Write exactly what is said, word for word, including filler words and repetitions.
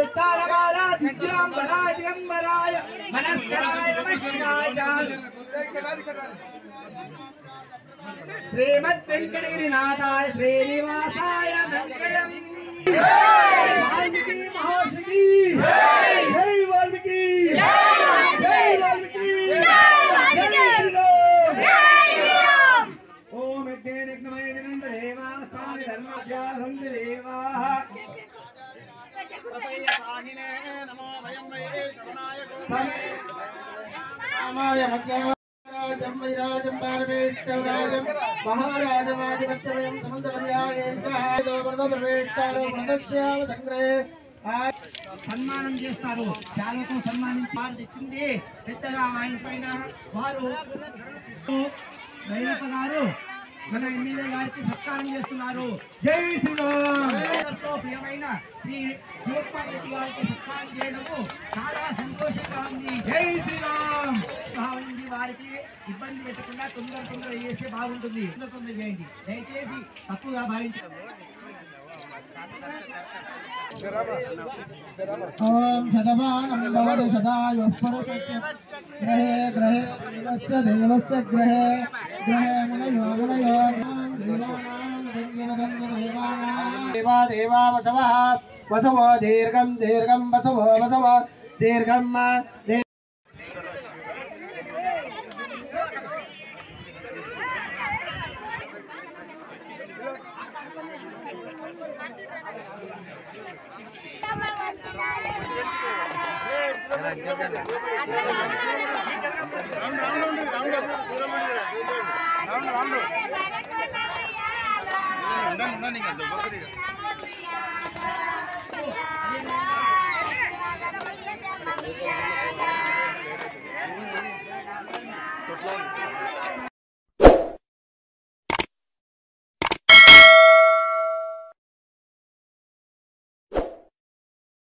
उत्तानकाला दिव्यांबराय दिगंबराय मनस्कराय नमः शिवाय श्रीमद् वेंकटगिरिनाथाय श्रीनिवासाय मंगलम। वाल्मीकि महर्षि जय वाल्मीकि जय वाल्मीकि जय श्रीराम। ओम यज्ञेनमय देवा स्थाने धर्मज्ञान देवाः तपयपाहिने नमो भयं वै शरणाय रामाय राजं वैराजं पारमेश्वराजं महाराजमादिवच्चवयं समुद्रपर्यायेन्द्रहायदो वरदप्रवेष्टारो वरदस्याव संग्रहे సన్మానం చేస్తారు। చాలతో సన్మానించి వారు తెచ్చింది పెద్దగా ఆయన పైన వారు భైరప్ప గారు మన ఎమ్మెల్యే గారికి సత్కారం చేస్తున్నారు। జై శ్రీరామ్। ప్రియమైన శ్రీ శివకుమార్ రెడ్డి గారికి సత్కారం చేయడము చాలా సంతోషంగా ఉంది। జై శ్రీరామ్। భావించి వారికి ఇబ్బంది పెట్టకుండా తొందర తొందర చేస్తే బాగుంటుంది, తొందర తొందర చేయండి దయచేసి, తప్పుగా భావించండి। ఓం శతమానం భవతి శతాయుః పురుషస్య గ్రహే గ్రహే దేవస్య దేవస్య గ్రహే గ్రహే మునయో మునయో దేవా దేవా వసవః వసవో దీర్ఘం దీర్ఘం వసవో వసవో దీర్ఘం ఉండండి ఉండండి ఇంకా